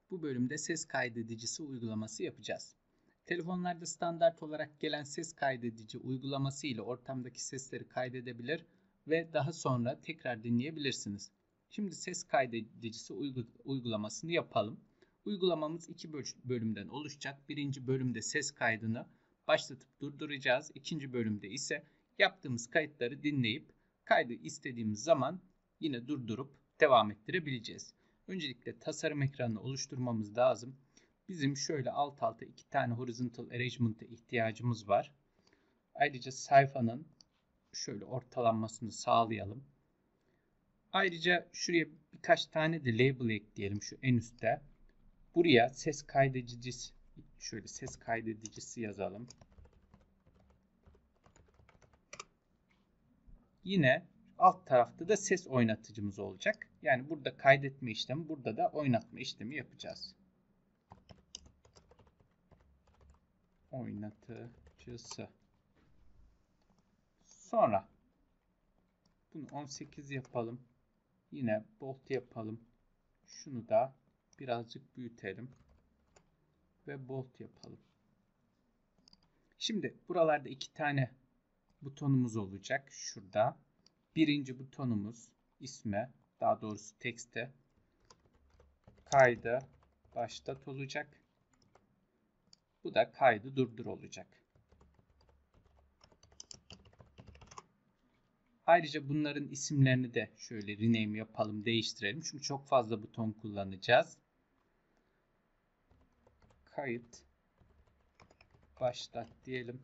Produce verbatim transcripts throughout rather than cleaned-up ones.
Bu bölümde ses kaydedicisi uygulaması yapacağız. Telefonlarda standart olarak gelen ses kaydedici uygulaması ile ortamdaki sesleri kaydedebilir ve daha sonra tekrar dinleyebilirsiniz. Şimdi ses kaydedicisi uygulamasını yapalım. Uygulamamız iki bölümden oluşacak. Birinci bölümde ses kaydını başlatıp durduracağız. İkinci bölümde ise yaptığımız kayıtları dinleyip kaydı istediğimiz zaman yine durdurup devam ettirebileceğiz. Öncelikle tasarım ekranını oluşturmamız lazım. Bizim şöyle alt alta iki tane horizontal arrangement'a ihtiyacımız var. Ayrıca sayfanın şöyle ortalanmasını sağlayalım. Ayrıca şuraya birkaç tane de label ekleyelim şu en üstte. Buraya ses kaydedicisi, şöyle ses kaydedicisi yazalım. Yine alt tarafta da ses oynatıcımız olacak. Yani burada kaydetme işlemi, burada da oynatma işlemi yapacağız. Oynatıcısı. Sonra bunu on sekiz yapalım. Yine bold yapalım. Şunu da birazcık büyütelim. Ve bold yapalım. Şimdi buralarda iki tane butonumuz olacak. Şurada. Birinci butonumuz isme, daha doğrusu tekste kaydı başlat olacak. Bu da kaydı durdur olacak. Ayrıca bunların isimlerini de şöyle rename yapalım, değiştirelim. Çünkü çok fazla buton kullanacağız. Kayıt başlat diyelim.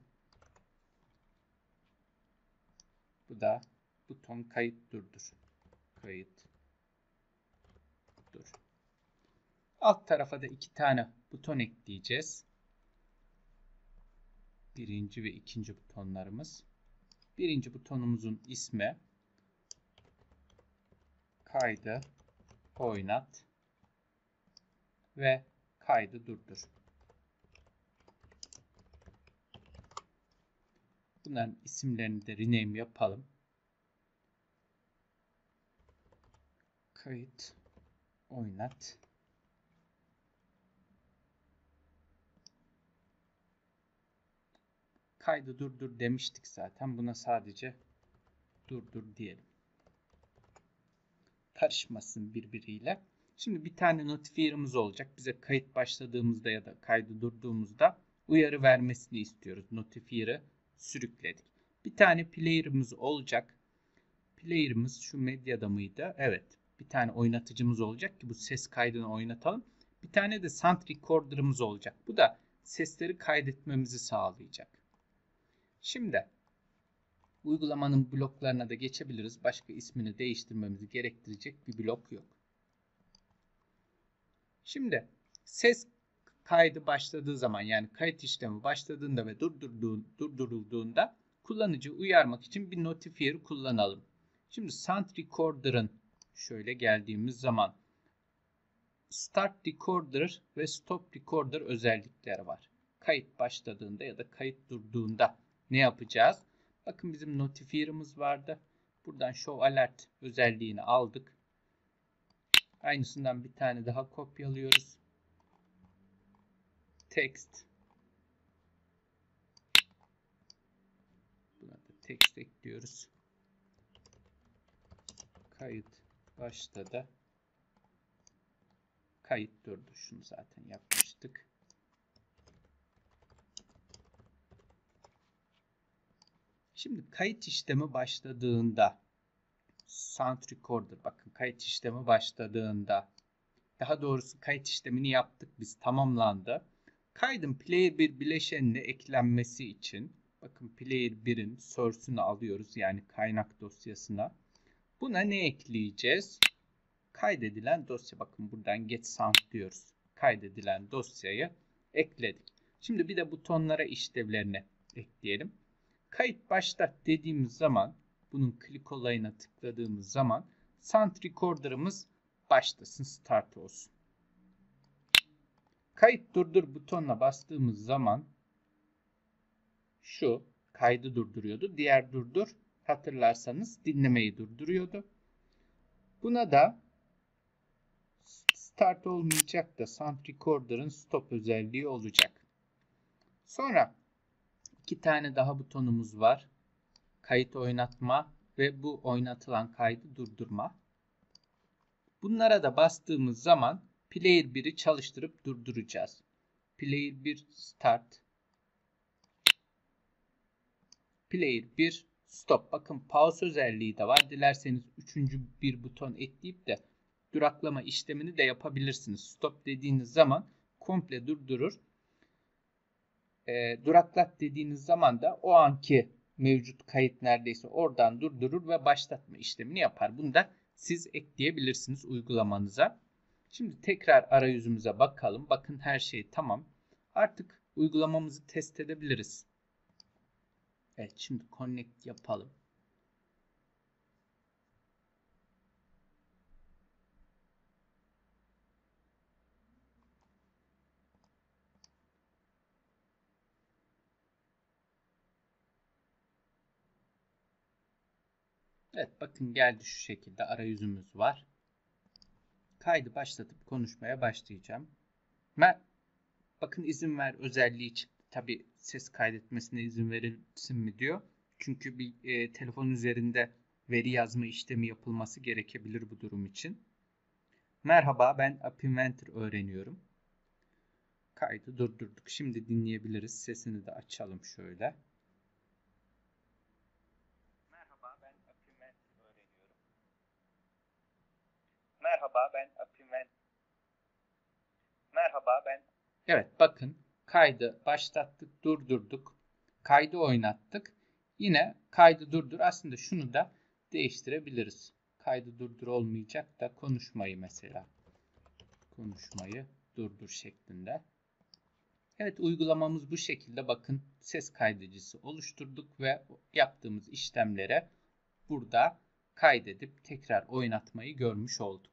Bu da buton kayıt durdur. Kayıt dur. Alt tarafa da iki tane buton ekleyeceğiz. Birinci ve ikinci butonlarımız. Birinci butonumuzun ismi kaydı oynat ve kaydı durdur. Bunların isimlerini de rename yapalım. Kayıt oynat. Kaydı durdur demiştik zaten. Buna sadece durdur diyelim. Karışmasın birbiriyle. Şimdi bir tane notifier'ımız olacak. Bize kayıt başladığımızda ya da kaydı durduğumuzda uyarı vermesini istiyoruz. Notifier'ı sürükledik. Bir tane player'ımız olacak. Player'ımız şu medyada mıydı? Evet. Bir tane oynatıcımız olacak ki bu ses kaydını oynatalım. Bir tane de sound recorder'ımız olacak. Bu da sesleri kaydetmemizi sağlayacak. Şimdi uygulamanın bloklarına da geçebiliriz. Başka ismini değiştirmemizi gerektirecek bir blok yok. Şimdi ses kaydı başladığı zaman, yani kayıt işlemi başladığında ve durdurulduğunda kullanıcı uyarmak için bir notifier kullanalım. Şimdi sound recorder'ın şöyle geldiğimiz zaman start recorder ve stop recorder özellikleri var. Kayıt başladığında ya da kayıt durduğunda ne yapacağız? Bakın bizim notifier'ımız vardı. Buradan show alert özelliğini aldık. Aynısından bir tane daha kopyalıyoruz. Text. Buna da text ekliyoruz. Kayıt başladı. Kayıt durdu. Şunu zaten yapmıştık. Şimdi kayıt işlemi başladığında sound recorder, bakın kayıt işlemi başladığında, daha doğrusu kayıt işlemini yaptık biz, tamamlandı. Kaydın player bir bileşenine eklenmesi için bakın player birin source'unu alıyoruz, yani kaynak dosyasına. Buna ne ekleyeceğiz? Kaydedilen dosya, bakın buradan get sound diyoruz. Kaydedilen dosyayı ekledik. Şimdi bir de butonlara işlevlerini ekleyelim. Kayıt başlat dediğimiz zaman, bunun click olayına tıkladığımız zaman sound recorder'ımız başlasın, start olsun. Kayıt durdur butonuna bastığımız zaman şu kaydı durduruyordu. Diğer durdur, hatırlarsanız dinlemeyi durduruyordu. Buna da start olmayacak da Sound Recorder'ın stop özelliği olacak. Sonra iki tane daha butonumuz var. Kayıt oynatma ve bu oynatılan kaydı durdurma. Bunlara da bastığımız zaman Player bir'i çalıştırıp durduracağız. Player bir start. Player bir stop. Bakın pause özelliği de var. Dilerseniz üçüncü bir buton ekleyip de duraklama işlemini de yapabilirsiniz. Stop dediğiniz zaman komple durdurur. E, duraklat dediğiniz zaman da o anki mevcut kayıt neredeyse oradan durdurur ve başlatma işlemini yapar. Bunu da siz ekleyebilirsiniz uygulamanıza. Şimdi tekrar arayüzümüze bakalım. Bakın her şey tamam. Artık uygulamamızı test edebiliriz. Evet, şimdi connect yapalım. Evet, bakın geldi, şu şekilde arayüzümüz var. Kaydı başlatıp konuşmaya başlayacağım. Ben, bakın izin ver özelliği çıktı. Tabi ses kaydetmesine izin verilsin mi diyor. Çünkü bir e, telefon üzerinde veri yazma işlemi yapılması gerekebilir bu durum için. Merhaba, ben App Inventor öğreniyorum. Kaydı durdurduk. Şimdi dinleyebiliriz. Sesini de açalım şöyle. Merhaba, ben App Inventor öğreniyorum. Merhaba, ben App Inventor. Merhaba, ben. Evet, bakın kaydı başlattık, durdurduk. Kaydı oynattık. Yine kaydı durdur. Aslında şunu da değiştirebiliriz. Kaydı durdur olmayacak da konuşmayı mesela. Konuşmayı durdur şeklinde. Evet, uygulamamız bu şekilde. Bakın ses kaydedicisi oluşturduk ve yaptığımız işlemlere burada kaydedip tekrar oynatmayı görmüş olduk.